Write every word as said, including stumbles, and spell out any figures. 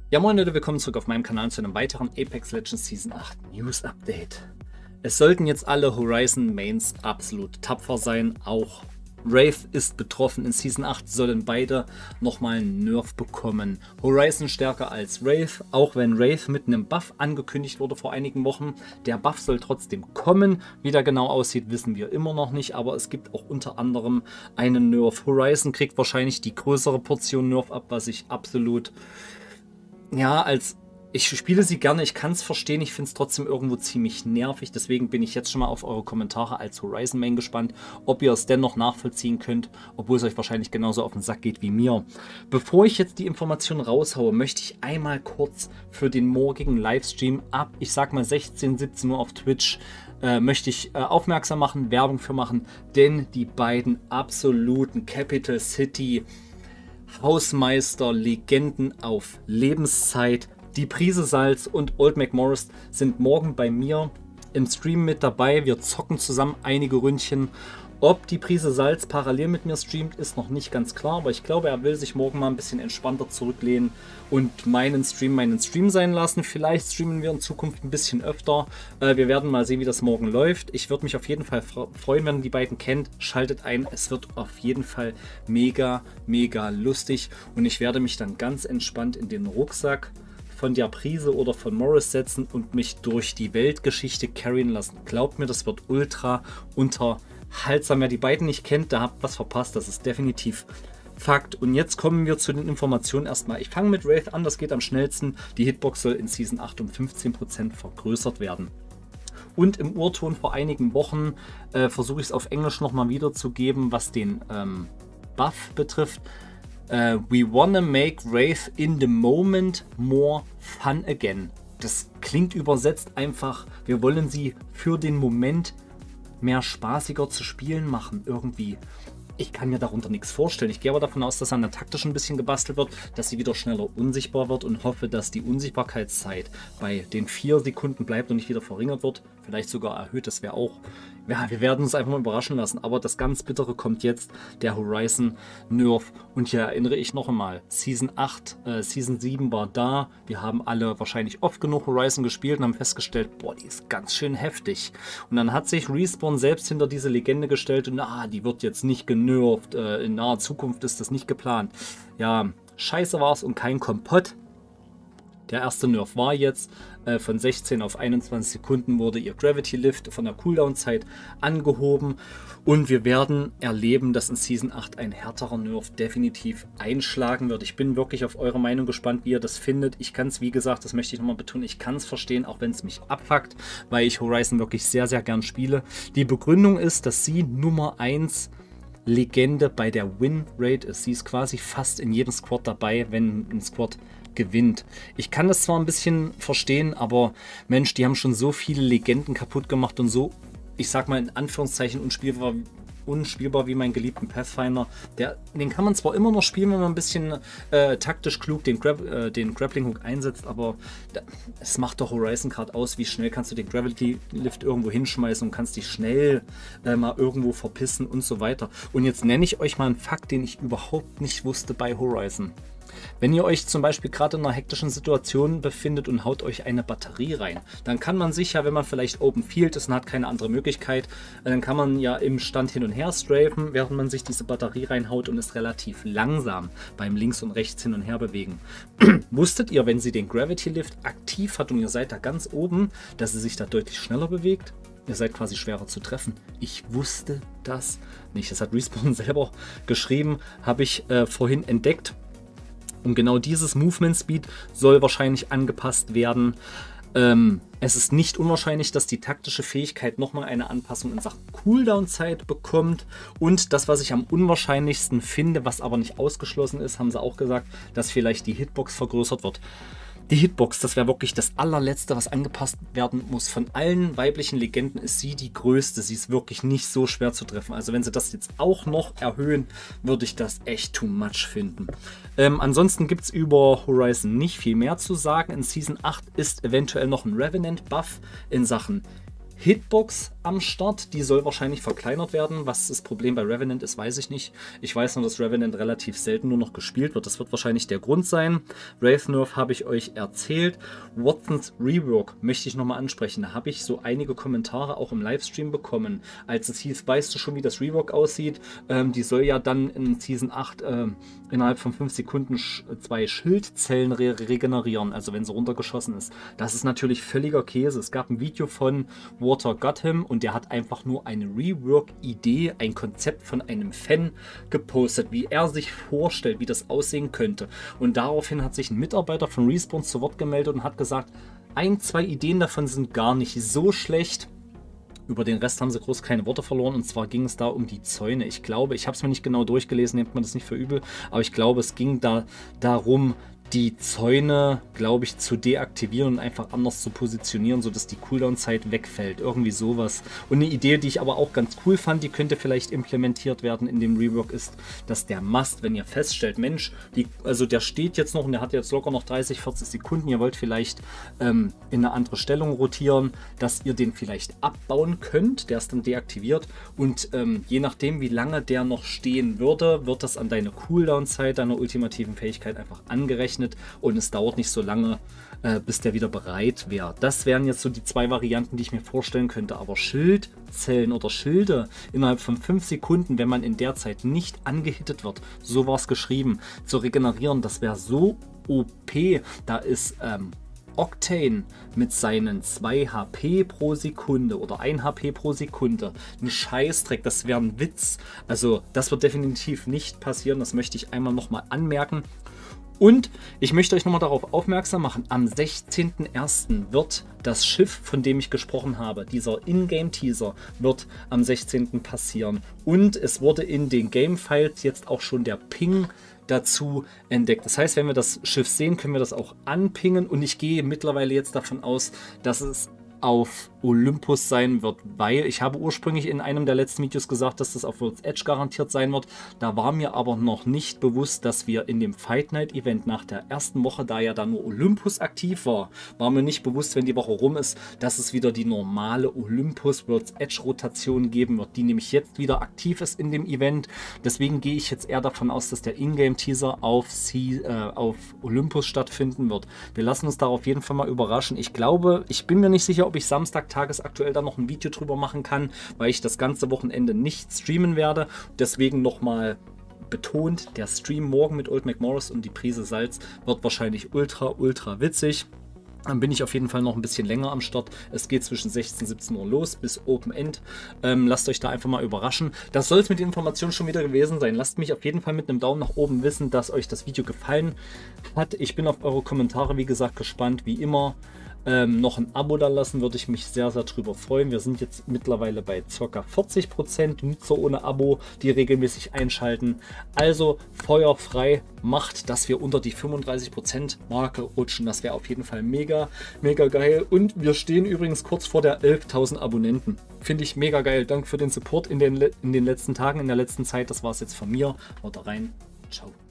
Ja moin Leute, willkommen zurück auf meinem Kanal zu einem weiteren Apex Legends Season acht News Update. Es sollten jetzt alle Horizon Mains absolut tapfer sein, auch Wraith ist betroffen. In Season acht sollen beide nochmal einen Nerf bekommen. Horizon stärker als Wraith, auch wenn Wraith mit einem Buff angekündigt wurde vor einigen Wochen. Der Buff soll trotzdem kommen. Wie der genau aussieht, wissen wir immer noch nicht, aber es gibt auch unter anderem einen Nerf. Horizon kriegt wahrscheinlich die größere Portion Nerf ab, was ich absolut... Ja, als ich spiele sie gerne, ich kann es verstehen, ich finde es trotzdem irgendwo ziemlich nervig, deswegen bin ich jetzt schon mal auf eure Kommentare als Horizon Main gespannt, ob ihr es dennoch nachvollziehen könnt, obwohl es euch wahrscheinlich genauso auf den Sack geht wie mir. Bevor ich jetzt die Informationen raushaue, möchte ich einmal kurz für den morgigen Livestream ab, ich sag mal sechzehn, siebzehn Uhr auf Twitch, äh, möchte ich äh, aufmerksam machen, Werbung für machen, denn die beiden absoluten Capital City Hausmeister, Legenden auf Lebenszeit, die Prise Salz und Old McMorris sind morgen bei mir im Stream mit dabei. Wir zocken zusammen einige Ründchen. Ob die Prise Salz parallel mit mir streamt, ist noch nicht ganz klar, aber ich glaube, er will sich morgen mal ein bisschen entspannter zurücklehnen und meinen Stream meinen Stream sein lassen. Vielleicht streamen wir in Zukunft ein bisschen öfter. Äh, wir werden mal sehen, wie das morgen läuft. Ich würde mich auf jeden Fall freuen, wenn ihr die beiden kennt. Schaltet ein, es wird auf jeden Fall mega, mega lustig und ich werde mich dann ganz entspannt in den Rucksack von der Prise oder von Morris setzen und mich durch die Weltgeschichte carryen lassen. Glaubt mir, das wird ultra unter Haltsam, wer die beiden nicht kennt, da habt was verpasst, das ist definitiv Fakt. Und jetzt kommen wir zu den Informationen erstmal. Ich fange mit Wraith an, das geht am schnellsten. Die Hitbox soll in Season acht um fünfzehn Prozent vergrößert werden. Und im Urton vor einigen Wochen äh, versuche ich es auf Englisch nochmal wiederzugeben, was den ähm, Buff betrifft. Uh, we wanna make Wraith in the moment more fun again. Das klingt übersetzt einfach, wir wollen sie für den Moment mehr spaßiger zu spielen machen, irgendwie. Ich kann mir darunter nichts vorstellen. Ich gehe aber davon aus, dass an der taktischen ein bisschen gebastelt wird, dass sie wieder schneller unsichtbar wird und hoffe, dass die Unsichtbarkeitszeit bei den vier Sekunden bleibt und nicht wieder verringert wird. Vielleicht sogar erhöht, das wäre auch... Ja, wir werden uns einfach mal überraschen lassen. Aber das ganz Bittere kommt jetzt, der Horizon Nerf. Und hier erinnere ich noch einmal, Season acht, äh, Season sieben war da. Wir haben alle wahrscheinlich oft genug Horizon gespielt und haben festgestellt, boah, die ist ganz schön heftig. Und dann hat sich Respawn selbst hinter diese Legende gestellt und ah, die wird jetzt nicht genervt. Äh, in naher Zukunft ist das nicht geplant. Ja, scheiße war es und kein Kompott. Der erste Nerf war jetzt, äh, von sechzehn auf einundzwanzig Sekunden wurde ihr Gravity Lift von der Cooldown-Zeit angehoben und wir werden erleben, dass in Season acht ein härterer Nerf definitiv einschlagen wird. Ich bin wirklich auf eure Meinung gespannt, wie ihr das findet. Ich kann es, wie gesagt, das möchte ich nochmal betonen, ich kann es verstehen, auch wenn es mich abfuckt, weil ich Horizon wirklich sehr, sehr gern spiele. Die Begründung ist, dass sie Nummer eins Legende bei der Win-Rate ist. Sie ist quasi fast in jedem Squad dabei, wenn ein Squad gewinnt. Ich kann das zwar ein bisschen verstehen, aber Mensch, die haben schon so viele Legenden kaputt gemacht und so, ich sag mal in Anführungszeichen, unspielbar, unspielbar wie meinen geliebten Pathfinder. Der, den kann man zwar immer noch spielen, wenn man ein bisschen äh, taktisch klug den, Grab, äh, den Grappling Hook einsetzt, aber da, es macht doch Horizon gerade aus, wie schnell kannst du den Gravity Lift irgendwo hinschmeißen und kannst dich schnell äh, mal irgendwo verpissen und so weiter. Und jetzt nenne ich euch mal einen Fakt, den ich überhaupt nicht wusste bei Horizon. Wenn ihr euch zum Beispiel gerade in einer hektischen Situation befindet und haut euch eine Batterie rein, dann kann man sich ja, wenn man vielleicht Open Field ist und hat keine andere Möglichkeit, dann kann man ja im Stand hin und her strafen, während man sich diese Batterie reinhaut und ist relativ langsam beim links und rechts hin und her bewegen. Wusstet ihr, wenn sie den Gravity Lift aktiv hat und ihr seid da ganz oben, dass sie sich da deutlich schneller bewegt? Ihr seid quasi schwerer zu treffen. Ich wusste das nicht. Das hat Respawn selber geschrieben, habe ich äh, vorhin entdeckt. Und genau dieses Movement Speed soll wahrscheinlich angepasst werden. Ähm, es ist nicht unwahrscheinlich, dass die taktische Fähigkeit nochmal eine Anpassung in Sachen Cooldown-Zeit bekommt. Und das, was ich am unwahrscheinlichsten finde, was aber nicht ausgeschlossen ist, haben sie auch gesagt, dass vielleicht die Hitbox vergrößert wird. Die Hitbox, das wäre wirklich das allerletzte, was angepasst werden muss. Von allen weiblichen Legenden ist sie die größte. Sie ist wirklich nicht so schwer zu treffen. Also wenn sie das jetzt auch noch erhöhen, würde ich das echt too much finden. Ähm, ansonsten gibt es über Horizon nicht viel mehr zu sagen. In Season acht ist eventuell noch ein Revenant-Buff in Sachen Hitbox am Start, die soll wahrscheinlich verkleinert werden. Was das Problem bei Revenant ist, weiß ich nicht. Ich weiß nur, dass Revenant relativ selten nur noch gespielt wird. Das wird wahrscheinlich der Grund sein. Wraith Nerf habe ich euch erzählt. Wattons Rework möchte ich nochmal ansprechen. Da habe ich so einige Kommentare auch im Livestream bekommen. Als es hieß, weißt du schon, wie das Rework aussieht? Ähm, die soll ja dann in Season acht äh, innerhalb von fünf Sekunden sch zwei Schildzellen re regenerieren. Also wenn sie runtergeschossen ist. Das ist natürlich völliger Käse. Es gab ein Video von Water Gotham und der hat einfach nur eine Rework-Idee, ein Konzept von einem Fan gepostet, wie er sich vorstellt, wie das aussehen könnte. Und daraufhin hat sich ein Mitarbeiter von Respawn zu Wort gemeldet und hat gesagt, ein, zwei Ideen davon sind gar nicht so schlecht. Über den Rest haben sie groß keine Worte verloren, und zwar ging es da um die Zäune. Ich glaube, ich habe es mir nicht genau durchgelesen, nehmt man das nicht für übel, aber ich glaube, es ging da darum, die Zäune, glaube ich, zu deaktivieren und einfach anders zu positionieren, sodass die Cooldown-Zeit wegfällt. Irgendwie sowas. Und eine Idee, die ich aber auch ganz cool fand, die könnte vielleicht implementiert werden in dem Rework, ist, dass der Mast, wenn ihr feststellt, Mensch, die, also der steht jetzt noch und der hat jetzt locker noch dreißig, vierzig Sekunden, ihr wollt vielleicht ähm, in eine andere Stellung rotieren, dass ihr den vielleicht abbauen könnt, der ist dann deaktiviert, und ähm, je nachdem, wie lange der noch stehen würde, wird das an deine Cooldown-Zeit, deiner ultimativen Fähigkeit einfach angerechnet. Und es dauert nicht so lange, äh, bis der wieder bereit wäre. Das wären jetzt so die zwei Varianten, die ich mir vorstellen könnte. Aber Schildzellen oder Schilde innerhalb von fünf Sekunden, wenn man in der Zeit nicht angehittet wird, so war es geschrieben, zu regenerieren, das wäre so O P. Da ist ähm, Octane mit seinen zwei H P pro Sekunde oder ein H P pro Sekunde ein Scheißdreck, das wäre ein Witz. Also das wird definitiv nicht passieren, das möchte ich einmal nochmal anmerken. Und ich möchte euch nochmal darauf aufmerksam machen, am sechzehnten ersten wird das Schiff, von dem ich gesprochen habe, dieser Ingame-Teaser, wird am sechzehnten passieren. Und es wurde in den Game-Files jetzt auch schon der Ping dazu entdeckt. Das heißt, wenn wir das Schiff sehen, können wir das auch anpingen. Und ich gehe mittlerweile jetzt davon aus, dass es auf Olympus sein wird, weil ich habe ursprünglich in einem der letzten Videos gesagt, dass das auf World's Edge garantiert sein wird. Da war mir aber noch nicht bewusst, dass wir in dem Fight Night Event nach der ersten Woche, da ja da nur Olympus aktiv war, war mir nicht bewusst, wenn die Woche rum ist, dass es wieder die normale Olympus World's Edge Rotation geben wird, die nämlich jetzt wieder aktiv ist in dem Event. Deswegen gehe ich jetzt eher davon aus, dass der Ingame Teaser auf, C, äh, auf Olympus stattfinden wird. Wir lassen uns darauf auf jeden Fall mal überraschen. Ich glaube, ich bin mir nicht sicher, ob ich Samstag tagesaktuell da noch ein Video drüber machen kann, weil ich das ganze Wochenende nicht streamen werde. Deswegen nochmal betont, der Stream morgen mit Old McMorris und die Prise Salz wird wahrscheinlich ultra, ultra witzig. Dann bin ich auf jeden Fall noch ein bisschen länger am Start. Es geht zwischen sechzehn und siebzehn Uhr los bis Open End. Ähm, lasst euch da einfach mal überraschen. Das soll es mit den Informationen schon wieder gewesen sein. Lasst mich auf jeden Fall mit einem Daumen nach oben wissen, dass euch das Video gefallen hat. Ich bin auf eure Kommentare, wie gesagt, gespannt. Wie immer. Ähm, noch ein Abo da lassen, würde ich mich sehr, sehr drüber freuen. Wir sind jetzt mittlerweile bei ca. vierzig Prozent Nutzer ohne Abo, die regelmäßig einschalten. Also Feuer frei, macht, dass wir unter die fünfunddreißig Prozent Marke rutschen. Das wäre auf jeden Fall mega, mega geil. Und wir stehen übrigens kurz vor der elftausend Abonnenten. Finde ich mega geil. Danke für den Support in den, in den letzten Tagen, in der letzten Zeit. Das war es jetzt von mir. Haut rein. Ciao.